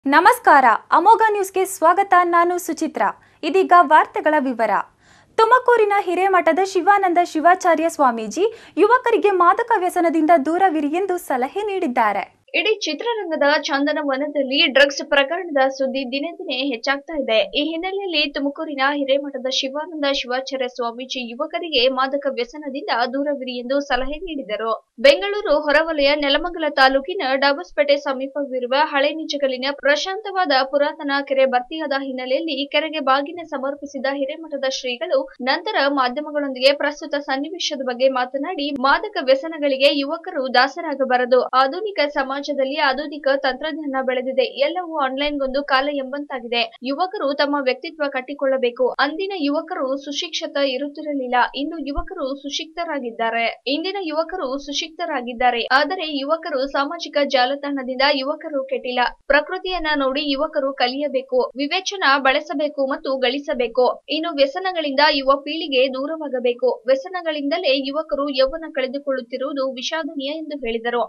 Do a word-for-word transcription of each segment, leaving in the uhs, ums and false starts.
ನಮಸ್ಕಾರ ಅಮೋಘ ನ್ಯೂಸ್ಗೆ ಸ್ವಾಗತ. ನಾನು ಸುಚಿತ್ರಾ. ಇದೀಗ ವಾರ್ತೆಗಳ ವಿವರ. ತುಮಕೂರಿನ ಹಿರೇಮಠದ ಶಿವಾನಂದ ಶಿವಾಚಾರ್ಯ ಸ್ವಾಮೀಜಿ ಯುವಕರಿಗೆ ಮಾದಕ ವ್ಯಸನದಿಂದ ದೂರವಿರಿ ಎಂದು ಸಲಹೆ ನೀಡಿದ್ದಾರೆ. ಇಡೀ ಚಿತ್ರರಂಗದ ಚಂದನವನದಲ್ಲಿ ಡ್ರಗ್ಸ್ ಪ್ರಕರಣದ ಸುದ್ದಿ ದಿನೇ ದಿನೇ ಹೆಚ್ಚಾಗ್ತಾ ಇದೆ. ಈ ಹಿನ್ನೆಲೆಯಲ್ಲಿ ತುಮಕೂರಿನ ಹಿರೇಮಠದ ಶಿವಾನಂದ ಶಿವಾಚಾರ್ಯ ಸ್ವಾಮೀಜಿ ಯುವಕರಿಗೆ ಮಾದಕ ವ್ಯಸನದಿಂದ ದೂರವಿರಿ ಎಂದು ಸಲಹೆ ನೀಡಿದರು. ಬೆಂಗಳೂರು ಹೊರವಲಯ ನೆಲಮಂಗಲ ತಾಲೂಕಿನ ಡಾಬಸ್ಪೇಟೆ ಸಮೀಪವಿರುವ ಹಳೆ ನಿಜಗಲಿನ ಪ್ರಶಾಂತವಾದ ಪುರಾತನ ಕೆರೆ ಭರ್ತಿಯಾದ ಹಿನ್ನೆಲೆಯಲ್ಲಿ ಕೆರೆಗೆ ಬಾಗಿನ ಸಮರ್ಪಿಸಿದ ಹಿರೇಮಠದ ಶ್ರೀಗಳು ನಂತರ ಮಾಧ್ಯಮಗಳೊಂದಿಗೆ ಪ್ರಸ್ತುತ ಸನ್ನಿವೇಶದ ಬಗ್ಗೆ ಮಾತನಾಡಿ, ಮಾದಕ ವ್ಯಸನಗಳಿಗೆ ಯುವಕರು ದಾಸರಾಗಬಾರದು. ಆಧುನಿಕ ಸಮಾಜ ಸಮಾಜದಲ್ಲಿ ಆಧುನಿಕ ತಂತ್ರಜ್ಞಾನ ಬೆಳೆದಿದೆ. ಎಲ್ಲವೂ ಆನ್ಲೈನ್ಗೊಂದು ಕಾಲ ಎಂಬಂತಾಗಿದೆ. ಯುವಕರು ತಮ್ಮ ವ್ಯಕ್ತಿತ್ವ ಕಟ್ಟಿಕೊಳ್ಳಬೇಕು. ಅಂದಿನ ಯುವಕರು ಸುಶಿಕ್ಷಿತ ಇರುತ್ತಿರಲಿಲ್ಲ. ಇಂದು ಯುವಕರು ಸುಶಿಕ್ತರಾಗಿದ್ದಾರೆ. ಇಂದಿನ ಯುವಕರು ಸುಶಿಕ್ತರಾಗಿದ್ದಾರೆ. ಆದರೆ ಯುವಕರು ಸಾಮಾಜಿಕ ಜಾಲತಾಣದಿಂದ ಯುವಕರು ಕೆಟ್ಟಿಲ್ಲ. ಪ್ರಕೃತಿಯನ್ನ ನೋಡಿ ಯುವಕರು ಕಲಿಯಬೇಕು, ವಿವೇಚನ ಬಳಸಬೇಕು ಮತ್ತು ಗಳಿಸಬೇಕು. ಇನ್ನು ವ್ಯಸನಗಳಿಂದ ಯುವ ಪೀಳಿಗೆ ದೂರವಾಗಬೇಕು. ವ್ಯಸನಗಳಿಂದಲೇ ಯುವಕರು ಯೌವನ ಕಳೆದುಕೊಳ್ಳುತ್ತಿರುವುದು ವಿಷಾದನೀಯ ಎಂದು ಹೇಳಿದರು.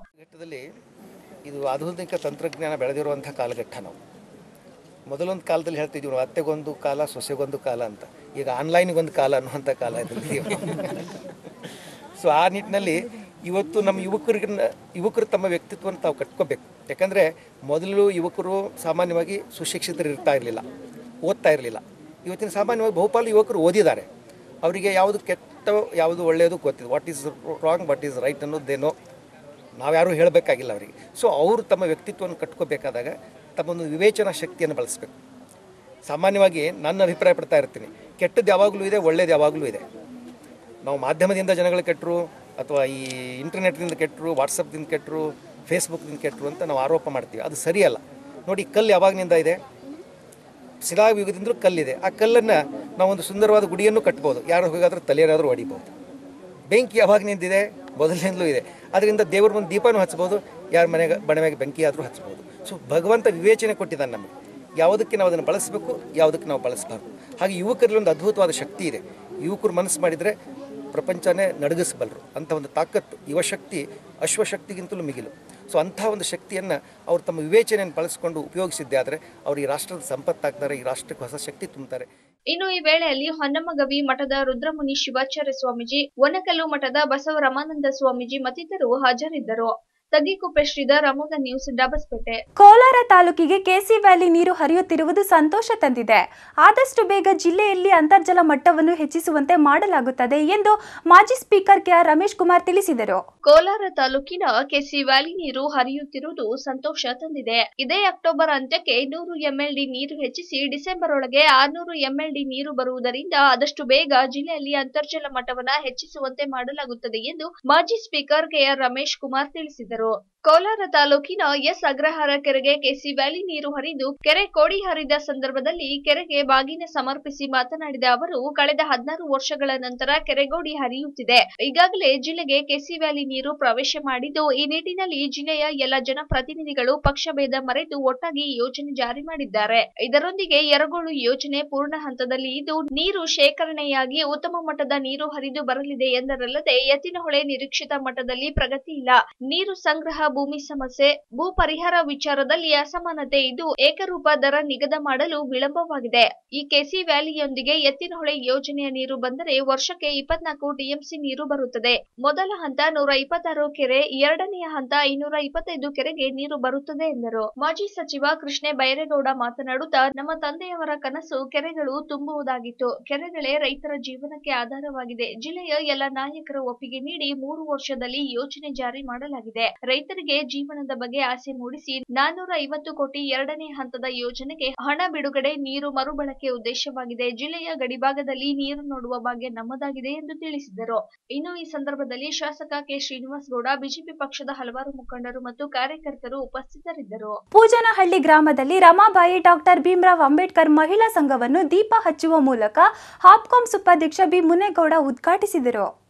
ಇದು ಆಧುನಿಕ ತಂತ್ರಜ್ಞಾನ ಬೆಳೆದಿರುವಂಥ ಕಾಲಘಟ್ಟ. ನಾವು ಮೊದಲೊಂದು ಕಾಲದಲ್ಲಿ ಹೇಳ್ತಿದ್ದೀವಿ, ನಾವು ಅತ್ತೆಗೊಂದು ಕಾಲ ಸೊಸೆಗೊಂದು ಕಾಲ ಅಂತ. ಈಗ ಆನ್ಲೈನ್ಗೊಂದು ಕಾಲ ಅನ್ನುವಂಥ ಕಾಲ ಇದ್ದೀವಿ. ಸೊ ಆ ನಿಟ್ಟಿನಲ್ಲಿ ಇವತ್ತು ನಮ್ಮ ಯುವಕರಿಗೆ ಯುವಕರು ತಮ್ಮ ವ್ಯಕ್ತಿತ್ವವನ್ನು ತಾವು ಕಟ್ಕೋಬೇಕು. ಯಾಕಂದರೆ ಮೊದಲು ಯುವಕರು ಸಾಮಾನ್ಯವಾಗಿ ಸುಶಿಕ್ಷಿತರು ಇರ್ತಾ ಇರಲಿಲ್ಲ, ಓದ್ತಾ ಇರಲಿಲ್ಲ. ಇವತ್ತಿನ ಸಾಮಾನ್ಯವಾಗಿ ಬಹುಪಾಲು ಯುವಕರು ಓದಿದ್ದಾರೆ. ಅವರಿಗೆ ಯಾವುದು ಕೆಟ್ಟ ಯಾವುದು ಒಳ್ಳೆಯದು ಗೊತ್ತಿದೆ. What is wrong, what is right ಅನ್ನೋದೇನೋ ನಾವು ಯಾರೂ ಹೇಳಬೇಕಾಗಿಲ್ಲ ಅವರಿಗೆ. ಸೊ ಅವರು ತಮ್ಮ ವ್ಯಕ್ತಿತ್ವವನ್ನು ಕಟ್ಕೋಬೇಕಾದಾಗ ತಮ್ಮೊಂದು ವಿವೇಚನಾ ಶಕ್ತಿಯನ್ನು ಬಳಸಬೇಕು. ಸಾಮಾನ್ಯವಾಗಿ ನನ್ನ ಅಭಿಪ್ರಾಯ ಪಡ್ತಾ ಇರ್ತೀನಿ, ಕೆಟ್ಟದ್ದು ಯಾವಾಗಲೂ ಇದೆ, ಒಳ್ಳೆಯದು ಯಾವಾಗಲೂ ಇದೆ. ನಾವು ಮಾಧ್ಯಮದಿಂದ ಜನಗಳು ಕೆಟ್ಟರು, ಅಥವಾ ಈ ಇಂಟರ್ನೆಟ್ದಿಂದ ಕೆಟ್ಟರು, ವಾಟ್ಸಪ್ದಿಂದ ಕೆಟ್ಟರು, ಫೇಸ್ಬುಕ್ದಿಂದ ಕೆಟ್ಟರು ಅಂತ ನಾವು ಆರೋಪ ಮಾಡ್ತೀವಿ. ಅದು ಸರಿಯಲ್ಲ. ನೋಡಿ, ಕಲ್ಲು ಯಾವಾಗಿನಿಂದ ಇದೆ? ಶಿಲಾಯುಗದಿಂದಲೂ ಕಲ್ಲಿದೆ. ಆ ಕಲ್ಲನ್ನು ನಾವೊಂದು ಸುಂದರವಾದ ಗುಡಿಯನ್ನು ಕಟ್ಬೋದು, ಯಾರು ಹೋಗಾದರೂ ತಲೆಯಾದರೂ ಹೊಡಿಬೋದು. ಬೆಂಕಿ ಯಾವಾಗಿನಿಂದಿದೆ? ಮೊದಲಿನಿಂದಲೂ ಇದೆ. ಅದರಿಂದ ದೇವ್ರ ಒಂದು ದೀಪನೂ ಹಚ್ಬೋದು, ಯಾರ ಮನೆಗೆ ಬಣವೆಗೆ ಬೆಂಕಿ ಆದರೂ ಹಚ್ಬೋದು. ಸೊ ಭಗವಂತ ವಿವೇಚನೆ ಕೊಟ್ಟಿದ್ದಾನೆ ನಮಗೆ, ಯಾವುದಕ್ಕೆ ನಾವು ಅದನ್ನು ಬಳಸಬೇಕು, ಯಾವುದಕ್ಕೆ ನಾವು ಬಳಸಬಾರ್ದು. ಹಾಗೆ ಯುವಕರಲ್ಲಿ ಒಂದು ಅದ್ಭುತವಾದ ಶಕ್ತಿ ಇದೆ. ಯುವಕರು ಮನಸ್ಸು ಮಾಡಿದರೆ ಪ್ರಪಂಚನೇ ನಡಗಿಸಬಲ್ಲರು. ಅಂಥ ಒಂದು ತಾಕತ್ತು, ಯುವಶಕ್ತಿ ಅಶ್ವಶಕ್ತಿಗಿಂತಲೂ ಮಿಗಿಲು. ಸೊ ಅಂಥ ಒಂದು ಶಕ್ತಿಯನ್ನು ಅವರು ತಮ್ಮ ವಿವೇಚನೆಯನ್ನು ಬಳಸಿಕೊಂಡು ಉಪಯೋಗಿಸಿದ್ದೆ ಆದರೆ ಅವರು ಈ ರಾಷ್ಟ್ರದ ಸಂಪತ್ತಾಗ್ತಾರೆ, ಈ ರಾಷ್ಟ್ರಕ್ಕೆ ಹೊಸ ಶಕ್ತಿ ತುಂಬುತ್ತಾರೆ. ಇನ್ನು ಈ ವೇಳೆಯಲ್ಲಿ ಹೊನ್ನಮ್ಮಗವಿ ಮಠದ ರುದ್ರಮುನಿ ಶಿವಾಚಾರ್ಯ ಸ್ವಾಮೀಜಿ, ವನಕಲ್ಲು ಮಠದ ಬಸವ ರಮಾನಂದ ಸ್ವಾಮೀಜಿ ಮತ್ತಿತರರು ಹಾಜರಿದ್ದರು. ತಗ್ಗಿಕುಪ್ಪೆ ಶ್ರೀಧರ್, ಅಮೋಘ ನ್ಯೂಸ್, ಡಾಬಸ್ಪೇಟೆ. ಕೋಲಾರ ತಾಲೂಕಿಗೆ ಕೆಸಿ ವ್ಯಾಲಿ ನೀರು ಹರಿಯುತ್ತಿರುವುದು ಸಂತೋಷ ತಂದಿದೆ. ಆದಷ್ಟು ಬೇಗ ಜಿಲ್ಲೆಯಲ್ಲಿ ಅಂತರ್ಜಲ ಮಟ್ಟವನ್ನು ಹೆಚ್ಚಿಸುವಂತೆ ಮಾಡಲಾಗುತ್ತದೆ ಎಂದು ಮಾಜಿ ಸ್ಪೀಕರ್ ಕೆಆರ್ ರಮೇಶ್ ಕುಮಾರ್ ತಿಳಿಸಿದರು. ಕೋಲಾರ ತಾಲೂಕಿನ ಕೆಸಿ ವ್ಯಾಲಿ ನೀರು ಹರಿಯುತ್ತಿರುವುದು ಸಂತೋಷ ತಂದಿದೆ. ಇದೇ ಅಕ್ಟೋಬರ್ ಅಂತ್ಯಕ್ಕೆ ನೂರು ಎಂಎಲ್ಡಿ ನೀರು ಹೆಚ್ಚಿಸಿ ಡಿಸೆಂಬರ್ ಒಳಗೆ ಆರ್ನೂರು ಎಂಎಲ್ಡಿ ನೀರು ಬರುವುದರಿಂದ ಆದಷ್ಟು ಬೇಗ ಜಿಲ್ಲೆಯಲ್ಲಿ ಅಂತರ್ಜಲ ಮಟ್ಟವನ್ನು ಹೆಚ್ಚಿಸುವಂತೆ ಮಾಡಲಾಗುತ್ತದೆ ಎಂದು ಮಾಜಿ ಸ್ಪೀಕರ್ ಕೆಆರ್ ರಮೇಶ್ ಕುಮಾರ್ ತಿಳಿಸಿದರು. ಕೋಲಾರ ತಾಲೂಕಿನ ಎಸ್ ಅಗ್ರಹಾರ ಕೆರೆಗೆ ಕೆಸಿ ವ್ಯಾಲಿ ನೀರು ಹರಿದು ಕೆರೆ ಕೋಡಿ ಹರಿದ ಸಂದರ್ಭದಲ್ಲಿ ಕೆರೆಗೆ ಬಾಗಿನ ಸಮರ್ಪಿಸಿ ಮಾತನಾಡಿದ ಅವರು, ಕಳೆದ ಹದಿನಾರು ವರ್ಷಗಳ ನಂತರ ಕೆರೆಗೋಡಿ ಹರಿಯುತ್ತಿದೆ. ಈಗಾಗಲೇ ಜಿಲ್ಲೆಗೆ ಕೆಸಿ ವ್ಯಾಲಿ ನೀರು ಪ್ರವೇಶ ಮಾಡಿದ್ದು, ಈ ನಿಟ್ಟಿನಲ್ಲಿ ಜಿಲ್ಲೆಯ ಎಲ್ಲ ಜನಪ್ರತಿನಿಧಿಗಳು ಪಕ್ಷಭೇದ ಮರೆತು ಒಟ್ಟಾಗಿ ಯೋಜನೆ ಜಾರಿ ಮಾಡಿದ್ದಾರೆ. ಇದರೊಂದಿಗೆ ಯರಗೋಳು ಯೋಜನೆ ಪೂರ್ಣ ಹಂತದಲ್ಲಿ ಇದ್ದು ನೀರು ಶೇಖರಣೆಯಾಗಿ ಉತ್ತಮ ಮಟ್ಟದ ನೀರು ಹರಿದು ಬರಲಿದೆ ಎಂದರಲ್ಲದೆ, ಎತ್ತಿನಹೊಳೆ ನಿರೀಕ್ಷಿತ ಮಟ್ಟದಲ್ಲಿ ಪ್ರಗತಿ ಇಲ್ಲ. ನೀರು ಸಂಗ್ರಹ, ಭೂಮಿ ಸಮಸ್ಯೆ, ಭೂ ಪರಿಹಾರ ವಿಚಾರದಲ್ಲಿ ಅಸಮಾನತೆ ಇದ್ದು ಏಕರೂಪ ದರ ನಿಗದಿ ಮಾಡಲು ವಿಳಂಬವಾಗಿದೆ. ಈ ಕೆಸಿ ವ್ಯಾಲಿಯೊಂದಿಗೆ ಎತ್ತಿನಹೊಳೆ ಯೋಜನೆಯ ನೀರು ಬಂದರೆ ವರ್ಷಕ್ಕೆ ಇಪ್ಪತ್ನಾಲ್ಕು ಟಿಎಂಸಿ ನೀರು ಬರುತ್ತದೆ. ಮೊದಲ ಹಂತ ನೂರ ಇಪ್ಪತ್ತಾರು ಕೆರೆ, ಎರಡನೆಯ ಹಂತ ಐನೂರ ಇಪ್ಪತ್ತೈದು ಕೆರೆಗೆ ನೀರು ಬರುತ್ತದೆ ಎಂದರು. ಮಾಜಿ ಸಚಿವ ಕೃಷ್ಣೆ ಬೈರೇಗೌಡ ಮಾತನಾಡುತ್ತಾ, ನಮ್ಮ ತಂದೆಯವರ ಕನಸು ಕೆರೆಗಳು ತುಂಬುವುದಾಗಿತ್ತು. ಕೆರೆಗಳೇ ರೈತರ ಜೀವನಕ್ಕೆ ಆಧಾರವಾಗಿದೆ. ಜಿಲ್ಲೆಯ ಎಲ್ಲ ನಾಯಕರ ಒಪ್ಪಿಗೆ ನೀಡಿ ಮೂರು ವರ್ಷದಲ್ಲಿ ಯೋಜನೆ ಜಾರಿ ಮಾಡಲಾಗಿದೆ. ರೈತರಿಗೆ ಜೀವನದ ಬಗ್ಗೆ ಆಸೆ ಮೂಡಿಸಿ ನಾನ್ನೂರ ಐವತ್ತು ಕೋಟಿ ಎರಡನೇ ಹಂತದ ಯೋಜನೆಗೆ ಹಣ ಬಿಡುಗಡೆ, ನೀರು ಮರುಬಳಕೆ ಉದ್ದೇಶವಾಗಿದೆ. ಜಿಲ್ಲೆಯ ಗಡಿಭಾಗದಲ್ಲಿ ನೀರು ನೋಡುವ ಭಾಗ್ಯ ನಮ್ಮದಾಗಿದೆ ಎಂದು ತಿಳಿಸಿದರು. ಇನ್ನು ಈ ಸಂದರ್ಭದಲ್ಲಿ ಶಾಸಕ ಕೆ ಶ್ರೀನಿವಾಸ್ ಗೌಡ, ಬಿಜೆಪಿ ಪಕ್ಷದ ಹಲವಾರು ಮುಖಂಡರು ಮತ್ತು ಕಾರ್ಯಕರ್ತರು ಉಪಸ್ಥಿತರಿದ್ದರು. ಪೂಜನಹಳ್ಳಿ ಗ್ರಾಮದಲ್ಲಿ ರಮಾಬಾಯಿ ಡಾಕ್ಟರ್ ಭೀಮರಾವ್ ಅಂಬೇಡ್ಕರ್ ಮಹಿಳಾ ಸಂಘವನ್ನು ದೀಪ ಹಚ್ಚುವ ಮೂಲಕ ಹಾಪ್ಕಾಮ್ಸ್ ಉಪಾಧ್ಯಕ್ಷ ಬಿ ಮುನೇಗೌಡ ಉದ್ಘಾಟಿಸಿದರು.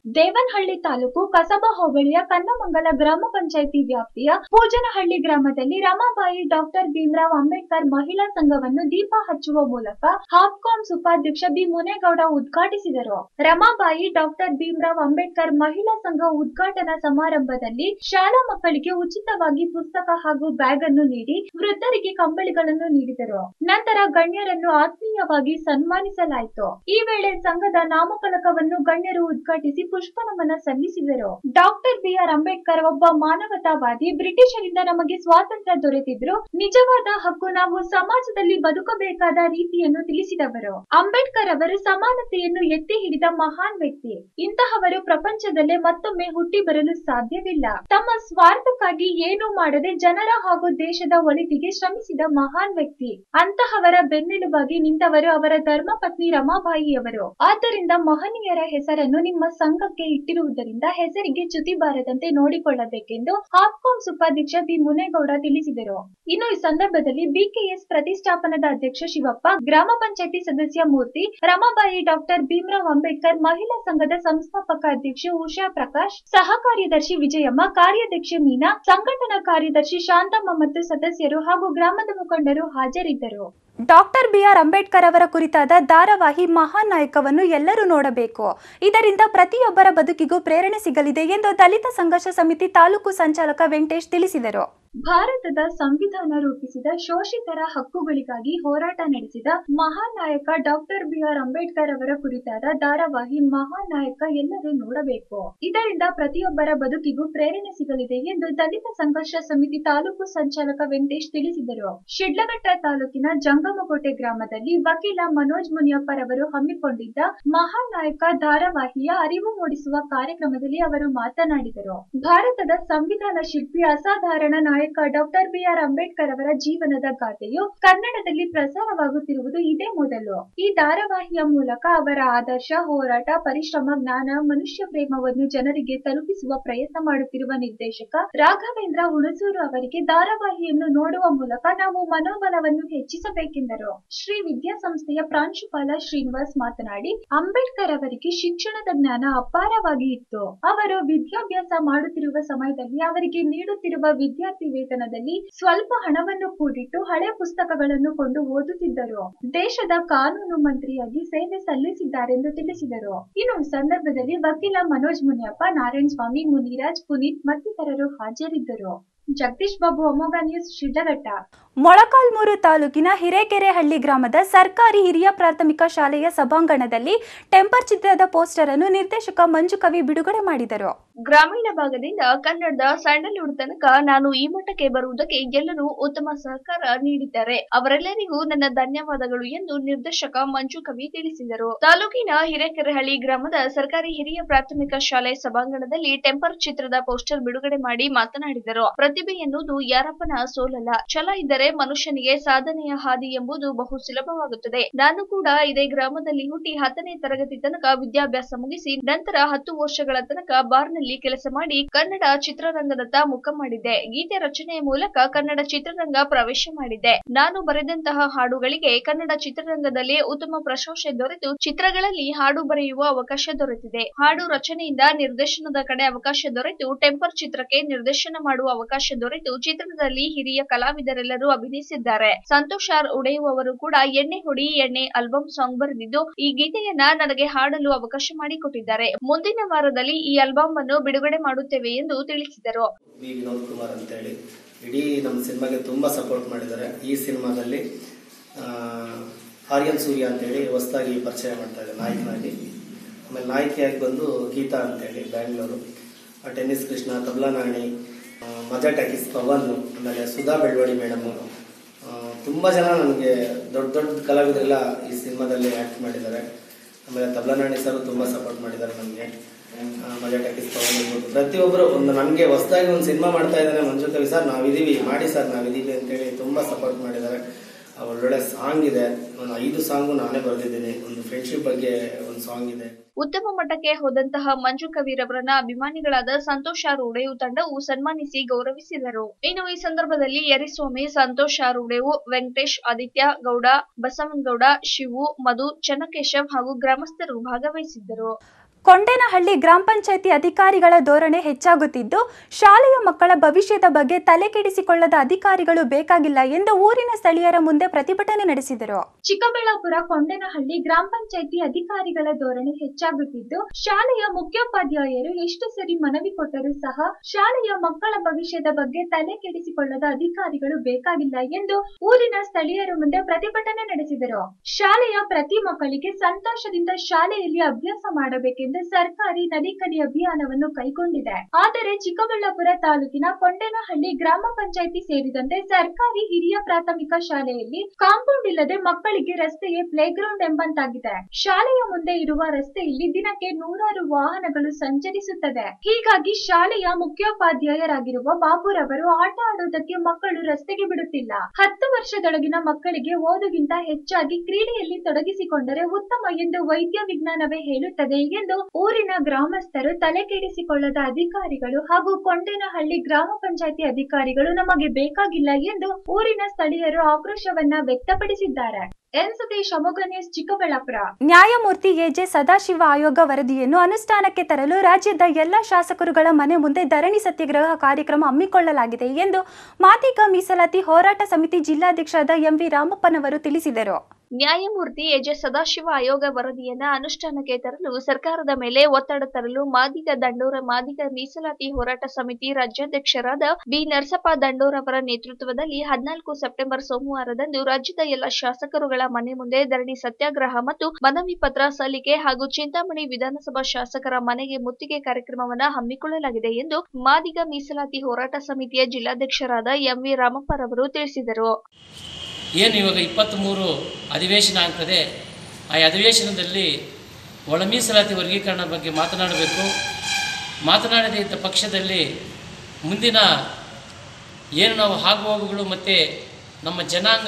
ದೇವನಹಳ್ಳಿ ತಾಲೂಕು ಕಸಬಾ ಹೋಬಳಿಯ ಕನ್ನಮಂಗಲ ಗ್ರಾಮ ಪಂಚಾಯಿತಿ ವ್ಯಾಪ್ತಿಯ ಪೂಜನಹಳ್ಳಿ ಗ್ರಾಮದಲ್ಲಿ ರಮಾಬಾಯಿ ಡಾಕ್ಟರ್ ಭೀಮರಾವ್ ಅಂಬೇಡ್ಕರ್ ಮಹಿಳಾ ಸಂಘವನ್ನು ದೀಪ ಹಚ್ಚುವ ಮೂಲಕ ಹಾಪ್ಕಾಮ್ಸ್ ಉಪಾಧ್ಯಕ್ಷ ಬಿ ಮುನೇಗೌಡ ಉದ್ಘಾಟಿಸಿದರು. ರಮಾಬಾಯಿ ಡಾಕ್ಟರ್ ಭೀಮರಾವ್ ಅಂಬೇಡ್ಕರ್ ಮಹಿಳಾ ಸಂಘ ಉದ್ಘಾಟನಾ ಸಮಾರಂಭದಲ್ಲಿ ಶಾಲಾ ಮಕ್ಕಳಿಗೆ ಉಚಿತವಾಗಿ ಪುಸ್ತಕ ಹಾಗೂ ಬ್ಯಾಗ್ ಅನ್ನು ನೀಡಿ ವೃದ್ಧರಿಗೆ ಕಂಬಳಿಗಳನ್ನು ನೀಡಿದರು. ನಂತರ ಗಣ್ಯರನ್ನು ಆತ್ಮೀಯವಾಗಿ ಸನ್ಮಾನಿಸಲಾಯಿತು. ಈ ವೇಳೆ ಸಂಘದ ನಾಮಫಲಕವನ್ನು ಗಣ್ಯರು ಉದ್ಘಾಟಿಸಿ ಪುಷ್ಪ ನಮನ ಸಲ್ಲಿಸಿದರು. ಡಾಕ್ಟರ್ ಬಿ ಆರ್ ಅಂಬೇಡ್ಕರ್ ಒಬ್ಬ ಮಾನವತಾವಾದಿ. ಬ್ರಿಟಿಷರಿಂದ ನಮಗೆ ಸ್ವಾತಂತ್ರ್ಯ ದೊರೆತಿದ್ರು. ನಿಜವಾದ ಹಕ್ಕು ನಾವು ಸಮಾಜದಲ್ಲಿ ಬದುಕಬೇಕಾದ ರೀತಿಯನ್ನು ತಿಳಿಸಿದವರು. ಅಂಬೇಡ್ಕರ್ ಅವರು ಸಮಾನತೆಯನ್ನು ಎತ್ತಿ ಹಿಡಿದ ಮಹಾನ್ ವ್ಯಕ್ತಿ. ಇಂತಹವರು ಪ್ರಪಂಚದಲ್ಲೇ ಮತ್ತೊಮ್ಮೆ ಹುಟ್ಟಿ ಬರಲು ಸಾಧ್ಯವಿಲ್ಲ. ತಮ್ಮ ಸ್ವಾರ್ಥಕ್ಕಾಗಿ ಏನೂ ಮಾಡದೆ ಜನರ ಹಾಗೂ ದೇಶದ ಒಳಿತಿಗೆ ಶ್ರಮಿಸಿದ ಮಹಾನ್ ವ್ಯಕ್ತಿ. ಅಂತಹವರ ಬೆನ್ನೆಲುಬಾಗಿ ನಿಂತವರು ಅವರ ಧರ್ಮ ಪತ್ನಿ ರಮಾಬಾಯಿಯವರು. ಆದ್ದರಿಂದ ಮಹನೀಯರ ಹೆಸರನ್ನು ನಿಮ್ಮ ಸಂಘಕ್ಕೆ ಇಟ್ಟಿರುವುದರಿಂದ ಹೆಸರಿಗೆ ಚ್ಯುತಿ ಬಾರದಂತೆ ನೋಡಿಕೊಳ್ಳಬೇಕೆಂದು ಹಾಪ್ಕಾಮ್ಸ್ ಉಪಾಧ್ಯಕ್ಷ ಬಿ ಮುನೇಗೌಡ ತಿಳಿಸಿದರು. ಇನ್ನು ಈ ಸಂದರ್ಭದಲ್ಲಿ ಬಿಕೆಎಸ್ ಪ್ರತಿಷ್ಠಾಪನದ ಅಧ್ಯಕ್ಷ ಶಿವಪ್ಪ, ಗ್ರಾಮ ಪಂಚಾಯಿತಿ ಸದಸ್ಯ ಮೂರ್ತಿ, ರಮಾಬಾಯಿ ಡಾಕ್ಟರ್ ಭೀಮರಾವ್ ಅಂಬೇಡ್ಕರ್ ಮಹಿಳಾ ಸಂಘದ ಸಂಸ್ಥಾಪಕ ಅಧ್ಯಕ್ಷೆ ಉಷಾ ಪ್ರಕಾಶ್, ಸಹ ಕಾರ್ಯದರ್ಶಿ ವಿಜಯಮ್ಮ, ಕಾರ್ಯಾಧ್ಯಕ್ಷೆ ಮೀನಾ, ಸಂಘಟನಾ ಕಾರ್ಯದರ್ಶಿ ಶಾಂತಮ್ಮ ಮತ್ತು ಸದಸ್ಯರು ಹಾಗೂ ಗ್ರಾಮದ ಮುಖಂಡರು ಹಾಜರಿದ್ದರು. ಡಾಕ್ಟರ್ ಬಿ ಆರ್ ಅಂಬೇಡ್ಕರ್ ಅವರ ಕುರಿತಾದ ಧಾರಾವಾಹಿ ಮಹಾನ್ ನಾಯಕವನ್ನು ಎಲ್ಲರೂ ನೋಡಬೇಕು. ಇದರಿಂದ ಪ್ರತಿಯೊಬ್ಬರ ಬದುಕಿಗೂ ಪ್ರೇರಣೆ ಸಿಗಲಿದೆ ಎಂದು ದಲಿತ ಸಂಘರ್ಷ ಸಮಿತಿ ತಾಲೂಕು ಸಂಚಾಲಕ ವೆಂಕಟೇಶ್ ತಿಳಿಸಿದರು. ಭಾರತದ ಸಂವಿಧಾನ ರೂಪಿಸಿದ ಶೋಷಿತರ ಹಕ್ಕುಗಳಿಗಾಗಿ ಹೋರಾಟ ನಡೆಸಿದ ಮಹಾನ್ ನಾಯಕ ಡಾಕ್ಟರ್ ಬಿ ಆರ್ ಅಂಬೇಡ್ಕರ್ ಅವರ ಕುರಿತಾದ ಧಾರಾವಾಹಿ ಮಹಾನ್ ನಾಯಕ ಎಲ್ಲರೂ ನೋಡಬೇಕು. ಇದರಿಂದ ಪ್ರತಿಯೊಬ್ಬರ ಬದುಕಿಗೂ ಪ್ರೇರಣೆ ಸಿಗಲಿದೆ ಎಂದು ದಲಿತ ಸಂಘರ್ಷ ಸಮಿತಿ ತಾಲೂಕು ಸಂಚಾಲಕ ವೆಂಕಟೇಶ್ ತಿಳಿಸಿದರು. ಶಿಡ್ಲಘಟ್ಟ ತಾಲೂಕಿನ ಜಂಗಮಕೋಟೆ ಗ್ರಾಮದಲ್ಲಿ ವಕೀಲ ಮನೋಜ್ ಮುನಿಯಪ್ಪರವರು ಹಮ್ಮಿಕೊಂಡಿದ್ದ ಮಹಾನ್ ನಾಯಕ ಧಾರಾವಾಹಿಯ ಅರಿವು ಮೂಡಿಸುವ ಕಾರ್ಯಕ್ರಮದಲ್ಲಿ ಅವರು ಮಾತನಾಡಿದರು. ಭಾರತದ ಸಂವಿಧಾನ ಶಿಲ್ಪಿ ಅಸಾಧಾರಣ ನಾಯಕ ಡಾಕ್ಟರ್ ಬಿ ಆರ್ ಅಂಬೇಡ್ಕರ್ ಅವರ ಜೀವನದ ಗಾಥೆಯು ಕನ್ನಡದಲ್ಲಿ ಪ್ರಸಾರವಾಗುತ್ತಿರುವುದು ಇದೇ ಮೊದಲು. ಈ ಧಾರಾವಾಹಿಯ ಮೂಲಕ ಅವರ ಆದರ್ಶ, ಹೋರಾಟ, ಪರಿಶ್ರಮ, ಜ್ಞಾನ, ಮನುಷ್ಯ ಪ್ರೇಮವನ್ನು ಜನರಿಗೆ ತಲುಪಿಸುವ ಪ್ರಯತ್ನ ಮಾಡುತ್ತಿರುವ ನಿರ್ದೇಶಕ ರಾಘವೇಂದ್ರ ಹುಣಸೂರು ಅವರಿಗೆ ಧಾರಾವಾಹಿಯನ್ನು ನೋಡುವ ಮೂಲಕ ನಾವು ಮನೋಬಲವನ್ನು ಹೆಚ್ಚಿಸಬೇಕೆಂದರು. ಶ್ರೀ ವಿದ್ಯಾಸಂಸ್ಥೆಯ ಪ್ರಾಂಶುಪಾಲ ಶ್ರೀನಿವಾಸ್ ಮಾತನಾಡಿ, ಅಂಬೇಡ್ಕರ್ ಅವರಿಗೆ ಶಿಕ್ಷಣದ ಜ್ಞಾನ ಅಪಾರವಾಗಿ ಇತ್ತು. ಅವರು ವಿದ್ಯಾಭ್ಯಾಸ ಮಾಡುತ್ತಿರುವ ಸಮಯದಲ್ಲಿ ಅವರಿಗೆ ನೀಡುತ್ತಿರುವ ವಿದ್ಯಾರ್ಥಿ ವೇತನದಲ್ಲಿ ಸ್ವಲ್ಪ ಹಣವನ್ನು ಕೂಡಿಟ್ಟು ಹಳೆ ಪುಸ್ತಕಗಳನ್ನು ಕೊಂಡು ಓದುತ್ತಿದ್ದರು. ದೇಶದ ಕಾನೂನು ಮಂತ್ರಿಯಾಗಿ ಸೇವೆ ಸಲ್ಲಿಸಿದ್ದಾರೆಂದು ತಿಳಿಸಿದರು. ಇನ್ನು ಸಂದರ್ಭದಲ್ಲಿ ವಕೀಲ ಮನೋಜ್ ಮುನಿಯಪ್ಪ, ನಾರಾಯಣ ಸ್ವಾಮಿ, ಮುನಿರಾಜ್, ಪುನೀತ್ ಮತ್ತಿತರರು ಹಾಜರಿದ್ದರು. ಜಗದೀಶ್ ಬಾಬು, ಅಮೋಘ ನ್ಯೂಸ್, ಶಿಡ್ಲಘಟ್ಟ. ಮೊಳಕಾಲ್ಮೂರು ತಾಲೂಕಿನ ಹಿರೇಕೆರೆಹಳ್ಳಿ ಗ್ರಾಮದ ಸರ್ಕಾರಿ ಹಿರಿಯ ಪ್ರಾಥಮಿಕ ಶಾಲೆಯ ಸಭಾಂಗಣದಲ್ಲಿ ಟೆಂಪರ್ ಚಿತ್ರದ ಪೋಸ್ಟರ್ ಅನ್ನು ನಿರ್ದೇಶಕ ಮಂಜು ಕವಿ ಬಿಡುಗಡೆ ಮಾಡಿದರು. ಗ್ರಾಮೀಣ ಭಾಗದಿಂದ ಕನ್ನಡದ ಸ್ಯಾಂಡಲ್ವುಡ್ ತನಕ ನಾನು ಈ ಮಟ್ಟಕ್ಕೆ ಬರುವುದಕ್ಕೆ ಎಲ್ಲರೂ ಉತ್ತಮ ಸಹಕಾರ ನೀಡಿದ್ದಾರೆ. ಅವರೆಲ್ಲರಿಗೂ ನನ್ನ ಧನ್ಯವಾದಗಳು ಎಂದು ನಿರ್ದೇಶಕ ಮಂಜು ಕವಿ ತಿಳಿಸಿದರು. ತಾಲೂಕಿನ ಹಿರೇಕೆರೆಹಳ್ಳಿ ಗ್ರಾಮದ ಸರ್ಕಾರಿ ಹಿರಿಯ ಪ್ರಾಥಮಿಕ ಶಾಲೆ ಸಭಾಂಗಣದಲ್ಲಿ ಟೆಂಪರ್ ಚಿತ್ರದ ಪೋಸ್ಟರ್ ಬಿಡುಗಡೆ ಮಾಡಿ ಮಾತನಾಡಿದರು. ಪ್ರತಿಭೆ ಎನ್ನುವುದು ಯಾರಪ್ಪನ ಸೋಲಲ್ಲ. ಛಲ ಇದ್ದರೆ ಮನುಷ್ಯನಿಗೆ ಸಾಧನೆಯ ಹಾದಿ ಎಂಬುದು ಬಹು ಸುಲಭವಾಗುತ್ತದೆ. ನಾನು ಕೂಡ ಇದೇ ಗ್ರಾಮದಲ್ಲಿ ಹುಟ್ಟಿ ಹತ್ತನೇ ತರಗತಿ ತನಕ ವಿದ್ಯಾಭ್ಯಾಸ ಮುಗಿಸಿ ನಂತರ ಹತ್ತು ವರ್ಷಗಳ ತನಕ ಬಾರ್ನಲ್ಲಿ ಕೆಲಸ ಮಾಡಿ ಕನ್ನಡ ಚಿತ್ರರಂಗದತ್ತ ಮುಖ ಮಾಡಿದ್ದೆ. ಗೀತೆ ರಚನೆಯ ಮೂಲಕ ಕನ್ನಡ ಚಿತ್ರರಂಗ ಪ್ರವೇಶ ಮಾಡಿದ್ದೆ. ನಾನು ಬರೆದಂತಹ ಹಾಡುಗಳಿಗೆ ಕನ್ನಡ ಚಿತ್ರರಂಗದಲ್ಲಿ ಉತ್ತಮ ಪ್ರಶಂಸೆ ದೊರೆತು ಚಿತ್ರಗಳಲ್ಲಿ ಹಾಡು ಬರೆಯುವ ಅವಕಾಶ ದೊರೆತಿದೆ. ಹಾಡು ರಚನೆಯಿಂದ ನಿರ್ದೇಶನದ ಕಡೆ ಅವಕಾಶ ದೊರೆತು ಟೆಂಪರ್ ಚಿತ್ರಕ್ಕೆ ನಿರ್ದೇಶನ ಮಾಡುವ ಅವಕಾಶ ದೊರೆತು ಚಿತ್ರದಲ್ಲಿ ಹಿರಿಯ ಕಲಾವಿದರೆಲ್ಲರೂ ಅಭಿನಯಿಸಿದ್ದಾರೆ. ಸಂತೋಷ್ ಆರ್ ಉಡೆಯುವವರು ಕೂಡ ಎಣ್ಣೆ ಹೊಡಿ ಎಣ್ಣೆ ಆಲ್ಬಂ ಸಾಂಗ್ ಬರೆದಿದ್ದು ಈ ಗೀತೆಯನ್ನ ನನಗೆ ಹಾಡಲು ಅವಕಾಶ ಮಾಡಿಕೊಟ್ಟಿದ್ದಾರೆ. ಮುಂದಿನ ವಾರದಲ್ಲಿ ಈ ಆಲ್ಬಂ ಅನ್ನು ಬಿಡುಗಡೆ ಮಾಡುತ್ತೇವೆ ಎಂದು ತಿಳಿಸಿದರು. ವಿ ವಿನೋದ್ ಕುಮಾರ್ ಅಂತ ಹೇಳಿ ಇಡೀ ನಮ್ಮ ಸಿನಿಮಾಗೆ ತುಂಬಾ ಸಪೋರ್ಟ್ ಮಾಡಿದ್ದಾರೆ. ಈ ಸಿನಿಮಾದಲ್ಲಿ ಆರ್ಯನ್ ಸೂರ್ಯ ಅಂತ ಹೇಳಿ ಹೊಸದಾಗಿ ಪರಿಚಯ ಮಾಡ್ತಾ ಇದ್ದಾರೆ ನಾಯಕನಾಗಿ. ಆಮೇಲೆ ನಾಯಕಿಯಾಗಿ ಬಂದು ಗೀತಾ ಅಂತ ಹೇಳಿ Bangalore, tennis Krishna, Tabla Nani, Majaa talkies Pavan, ಆಮೇಲೆ ಸುಧಾ ಬೆಳ್ವಡಿ ಮೇಡಮ್, ತುಂಬ ಜನ ನನಗೆ ದೊಡ್ಡ ದೊಡ್ಡ ಕಲಾವಿದರೆಲ್ಲ ಈ ಸಿನಿಮಾದಲ್ಲಿ ಆ್ಯಕ್ಟ್ ಮಾಡಿದ್ದಾರೆ. ಆಮೇಲೆ ತಬ್ಲಾ ನಾಣಿ ಸರ್ ತುಂಬ ಸಪೋರ್ಟ್ ಮಾಡಿದ್ದಾರೆ ನನಗೆ. ಮಜಾ ಟಾಕೀಸ್ ಪವನ್ ಇರ್ಬೋದು, ಪ್ರತಿಯೊಬ್ಬರು ಒಂದು ನನಗೆ ಹೊಸದಾಗಿ ಒಂದು ಸಿನಿಮಾ ಮಾಡ್ತಾ ಇದ್ದಾನೆ ಮಂಜು ಕವಿ ಸರ್, ನಾವಿದ್ದೀವಿ ಮಾಡಿ ಸರ್ ನಾವಿದ್ದೀವಿ ಅಂತೇಳಿ ತುಂಬ ಸಪೋರ್ಟ್ ಮಾಡಿದ್ದಾರೆ. ಒಳ್ಳೊಳ್ಳೆ ಸಾಂಗ್ ಇದೆ, ಒಂದು ಐದು ಸಾಂಗು ನಾನೇ ಬರೆದಿದ್ದೀನಿ. ಒಂದು ಫ್ರೆಂಡ್ಶಿಪ್ ಬಗ್ಗೆ ಒಂದು ಸಾಂಗ್ ಇದೆ. ಉತ್ತಮ ಮಟ್ಟಕ್ಕೆ ಹೋದಂತಹ ಮಂಜು ಕವಿರವರನ್ನ ಅಭಿಮಾನಿಗಳಾದ ಸಂತೋಷ್ ಆರ್ ಉಡೆಯು ತಂಡವು ಸನ್ಮಾನಿಸಿ ಗೌರವಿಸಿದರು. ಇನ್ನು ಈ ಸಂದರ್ಭದಲ್ಲಿ ಯರಿಸ್ವಾಮಿ, ಸಂತೋಷ್ ಆರ್ ಉಡೆಯು, ವೆಂಕಟೇಶ್, ಆದಿತ್ಯ ಗೌಡ, ಬಸವನಗೌಡ, ಶಿವು, ಮಧು, ಚನ್ನಕೇಶವ್ ಹಾಗೂ ಗ್ರಾಮಸ್ಥರು ಭಾಗವಹಿಸಿದ್ದರು. ಕೊಂಡೇನಹಳ್ಳಿ ಗ್ರಾಮ ಪಂಚಾಯಿತಿ ಅಧಿಕಾರಿಗಳ ಧೋರಣೆ ಹೆಚ್ಚಾಗುತ್ತಿದ್ದು ಶಾಲೆಯ ಮಕ್ಕಳ ಭವಿಷ್ಯದ ಬಗ್ಗೆ ತಲೆಕೆಡಿಸಿಕೊಳ್ಳದ ಅಧಿಕಾರಿಗಳು ಬೇಕಾಗಿಲ್ಲ ಎಂದು ಊರಿನ ಸ್ಥಳೀಯರ ಮುಂದೆ ಪ್ರತಿಭಟನೆ ನಡೆಸಿದರು. ಚಿಕ್ಕಬಳ್ಳಾಪುರ ಕೊಂಡೇನಹಳ್ಳಿ ಗ್ರಾಮ ಪಂಚಾಯಿತಿ ಅಧಿಕಾರಿಗಳ ಧೋರಣೆ ಹೆಚ್ಚಾಗುತ್ತಿದ್ದು ಶಾಲೆಯ ಮುಖ್ಯೋಪಾಧ್ಯಾಯರು ಎಷ್ಟು ಸರಿ ಮನವಿ ಕೊಟ್ಟರೂ ಸಹ ಶಾಲೆಯ ಮಕ್ಕಳ ಭವಿಷ್ಯದ ಬಗ್ಗೆ ತಲೆ ಕೆಡಿಸಿಕೊಳ್ಳದ ಅಧಿಕಾರಿಗಳು ಬೇಕಾಗಿಲ್ಲ ಎಂದು ಊರಿನ ಸ್ಥಳೀಯರ ಮುಂದೆ ಪ್ರತಿಭಟನೆ ನಡೆಸಿದರು. ಶಾಲೆಯ ಪ್ರತಿ ಮಕ್ಕಳಿಗೆ ಸಂತೋಷದಿಂದ ಶಾಲೆಯಲ್ಲಿ ಅಭ್ಯಾಸ ಮಾಡಬೇಕೆಂದು ಸರ್ಕಾರಿ ನದಿಕಡಿ ಅಭಿಯಾನವನ್ನು ಕೈಗೊಂಡಿದೆ. ಆದರೆ ಚಿಕ್ಕಬಳ್ಳಾಪುರ ತಾಲೂಕಿನ ಕೊಂಡೇನಹಳ್ಳಿ ಗ್ರಾಮ ಪಂಚಾಯಿತಿ ಸೇರಿದಂತೆ ಸರ್ಕಾರಿ ಹಿರಿಯ ಪ್ರಾಥಮಿಕ ಶಾಲೆಯಲ್ಲಿ ಕಾಂಪೌಂಡ್ ಇಲ್ಲದೆ ಮಕ್ಕಳಿಗೆ ರಸ್ತೆಯೇ ಪ್ಲೇ ಗ್ರೌಂಡ್ ಎಂಬಂತಾಗಿದೆ. ಶಾಲೆಯ ಮುಂದೆ ಇರುವ ರಸ್ತೆಯಲ್ಲಿ ದಿನಕ್ಕೆ ನೂರಾರು ವಾಹನಗಳು ಸಂಚರಿಸುತ್ತದೆ. ಹೀಗಾಗಿ ಶಾಲೆಯ ಮುಖ್ಯೋಪಾಧ್ಯಾಯರಾಗಿರುವ ಬಾಬುರವರು ಆಟ ಆಡುವುದಕ್ಕೆ ಮಕ್ಕಳು ರಸ್ತೆಗೆ ಬಿಡುತ್ತಿಲ್ಲ. ಹತ್ತು ವರ್ಷದೊಳಗಿನ ಮಕ್ಕಳಿಗೆ ಓದುಗಿಂತ ಹೆಚ್ಚಾಗಿ ಕ್ರೀಡೆಯಲ್ಲಿ ತೊಡಗಿಸಿಕೊಂಡರೆ ಉತ್ತಮ ಎಂದು ವೈದ್ಯ ವಿಜ್ಞಾನವೇ ಹೇಳುತ್ತದೆ ಎಂದು ಊರಿನ ಗ್ರಾಮಸ್ಥರು ತಲೆ ಕೆಡಿಸಿಕೊಳ್ಳದ ಅಧಿಕಾರಿಗಳು ಹಾಗೂ ಕೊಂಡೇನಹಳ್ಳಿ ಗ್ರಾಮ ಪಂಚಾಯಿತಿ ಅಧಿಕಾರಿಗಳು ನಮಗೆ ಬೇಕಾಗಿಲ್ಲ ಎಂದು ಊರಿನ ಸ್ಥಳೀಯರು ಆಕ್ರೋಶವನ್ನ ವ್ಯಕ್ತಪಡಿಸಿದ್ದಾರೆ. ಎನ್ ಸತೀಶ್, ಅಮೋಘ ನ್ಯೂಸ್, ಚಿಕ್ಕಬಳ್ಳಾಪುರ. ನ್ಯಾಯಮೂರ್ತಿ ಎಜೆ ಸದಾಶಿವ ಆಯೋಗ ವರದಿಯನ್ನು ಅನುಷ್ಠಾನಕ್ಕೆ ತರಲು ರಾಜ್ಯದ ಎಲ್ಲ ಶಾಸಕರುಗಳ ಮನೆ ಮುಂದೆ ಧರಣಿ ಸತ್ಯಾಗ್ರಹ ಕಾರ್ಯಕ್ರಮ ಹಮ್ಮಿಕೊಳ್ಳಲಾಗಿದೆ ಎಂದು ಮಾದಿಗ ಮೀಸಲಾತಿ ಹೋರಾಟ ಸಮಿತಿ ಜಿಲ್ಲಾಧ್ಯಕ್ಷರಾದ ಎಂವಿ ರಾಮಪ್ಪನವರು ತಿಳಿಸಿದರು. ನ್ಯಾಯಮೂರ್ತಿ ಎಜೆ ಸದಾಶಿವ ಆಯೋಗ ವರದಿಯನ್ನ ಅನುಷ್ಠಾನಕ್ಕೆ ತರಲು ಸರ್ಕಾರದ ಮೇಲೆ ಒತ್ತಡ ತರಲು ಮಾದಿಗ ದಂಡೋರ ಮಾದಿಗ ಮೀಸಲಾತಿ ಹೋರಾಟ ಸಮಿತಿ ರಾಜ್ಯಾಧ್ಯಕ್ಷರಾದ ಬಿ ನರಸಪ್ಪ ದಂಡೋರ್ ಅವರ ನೇತೃತ್ವದಲ್ಲಿ ಹದಿನಾಲ್ಕು ಸೆಪ್ಟೆಂಬರ್ ಸೋಮವಾರದಂದು ರಾಜ್ಯದ ಎಲ್ಲ ಶಾಸಕರುಗಳ ಮನೆ ಮುಂದೆ ಧರಣಿ ಸತ್ಯಾಗ್ರಹ ಮತ್ತು ಮನವಿ ಪತ್ರ ಸಲ್ಲಿಕೆ ಹಾಗೂ ಚಿಂತಾಮಣಿ ವಿಧಾನಸಭಾ ಶಾಸಕರ ಮನೆಗೆ ಮುತ್ತಿಗೆ ಕಾರ್ಯಕ್ರಮವನ್ನು ಹಮ್ಮಿಕೊಳ್ಳಲಾಗಿದೆ ಎಂದು ಮಾದಿಗ ಮೀಸಲಾತಿ ಹೋರಾಟ ಸಮಿತಿಯ ಜಿಲ್ಲಾಧ್ಯಕ್ಷರಾದ ಎಂವಿ ರಾಮಪ್ಪರವರು ತಿಳಿಸಿದರು. ಏನು ಇವಾಗ ಇಪ್ಪತ್ತ್ಮೂರು ಅಧಿವೇಶನ ಆಗ್ತದೆ, ಆ ಅಧಿವೇಶನದಲ್ಲಿ ಒಳ ಮೀಸಲಾತಿ ವರ್ಗೀಕರಣ ಬಗ್ಗೆ ಮಾತನಾಡಬೇಕು. ಮಾತನಾಡದೇ ಇದ್ದ ಪಕ್ಷದಲ್ಲಿ ಮುಂದಿನ ಏನು ನಾವು ಆಗುಹೋಗುಗಳು ಮತ್ತು ನಮ್ಮ ಜನಾಂಗ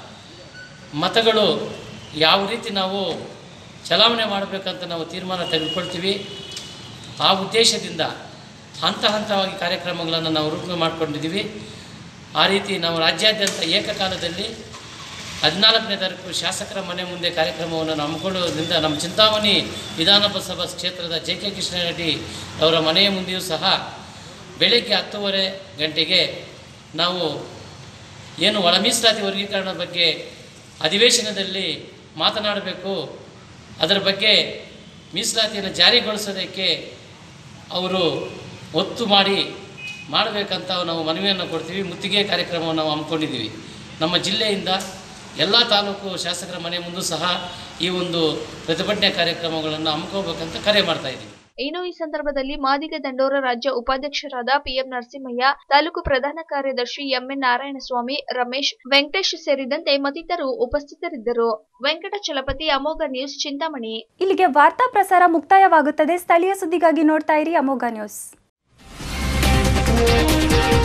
ಮತಗಳು ಯಾವ ರೀತಿ ನಾವು ಚಲಾವಣೆ ಮಾಡಬೇಕಂತ ನಾವು ತೀರ್ಮಾನ ತೆಗೆದುಕೊಳ್ತೀವಿ. ಆ ಉದ್ದೇಶದಿಂದ ಹಂತ ಹಂತವಾಗಿ ಕಾರ್ಯಕ್ರಮಗಳನ್ನು ನಾವು ರೂಪಣೆ ಮಾಡಿಕೊಂಡಿದ್ದೀವಿ. ಆ ರೀತಿ ನಾವು ರಾಜ್ಯಾದ್ಯಂತ ಏಕಕಾಲದಲ್ಲಿ ಹದಿನಾಲ್ಕನೇ ತಾರೀಕು ಶಾಸಕರ ಮನೆ ಮುಂದೆ ಕಾರ್ಯಕ್ರಮವನ್ನು ನಾವು ಹಮ್ಮಿಕೊಳ್ಳೋದ್ರಿಂದ ನಮ್ಮ ಚಿಂತಾಮಣಿ ವಿಧಾನಸಭಾ ಕ್ಷೇತ್ರದ ಜೆ ಕೆ ಕೃಷ್ಣರೆಡ್ಡಿ ಅವರ ಮನೆಯ ಮುಂದೆಯೂ ಸಹ ಬೆಳಗ್ಗೆ ಹತ್ತೂವರೆ ಗಂಟೆಗೆ ನಾವು ಏನು ಒಳ ಮೀಸಲಾತಿ ವರ್ಗೀಕರಣ ಬಗ್ಗೆ ಅಧಿವೇಶನದಲ್ಲಿ ಮಾತನಾಡಬೇಕು, ಅದರ ಬಗ್ಗೆ ಮೀಸಲಾತಿಯನ್ನು ಜಾರಿಗೊಳಿಸೋದಕ್ಕೆ ಅವರು ಒತ್ತು ಮಾಡಿ ಮಾಡಬೇಕಂತ ನಾವು ಮನವಿಯನ್ನು ಕೊಡ್ತೀವಿ. ಮುತ್ತಿಗೆ ಕಾರ್ಯಕ್ರಮವನ್ನು ನಾವು ಹಮ್ಮಿಕೊಂಡಿದ್ದೀವಿ. ನಮ್ಮ ಜಿಲ್ಲೆಯಿಂದ ಎಲ್ಲ ತಾಲೂಕು ಶಾಸಕರ ಮನೆ ಮುಂದೂ ಸಹ ಈ ಒಂದು ಪ್ರತಿಭಟನೆ ಕಾರ್ಯಕ್ರಮಗಳನ್ನು ಹಮ್ಮಿಕೋಬೇಕಂತ ಕರೆ ಮಾಡ್ತಾ ಇದ್ದೀವಿ. ಇನ್ನು ಈ ಸಂದರ್ಭದಲ್ಲಿ ಮಾದಿಗ ದಂಡೋರ ರಾಜ್ಯ ಉಪಾಧ್ಯಕ್ಷರಾದ ಪಿಎಂ ನರಸಿಂಹಯ್ಯ, ತಾಲೂಕು ಪ್ರಧಾನ ಕಾರ್ಯದರ್ಶಿ ಎಂಎನ್ ನಾರಾಯಣಸ್ವಾಮಿ, ರಮೇಶ್, ವೆಂಕಟೇಶ್ ಸೇರಿದಂತೆ ಮತ್ತಿತರರು ಉಪಸ್ಥಿತರಿದ್ದರು. ವೆಂಕಟಚಲಪತಿ, ಅಮೋಘ ನ್ಯೂಸ್, ಚಿಂತಾಮಣಿ. ಇಲ್ಲಿಗೆ ವಾರ್ತಾ ಪ್ರಸಾರ ಮುಕ್ತಾಯವಾಗುತ್ತದೆ. ಸ್ಥಳೀಯ ಸುದ್ದಿಗಾಗಿ ನೋಡ್ತಾ ಇರಿ ಅಮೋಘ ನ್ಯೂಸ್.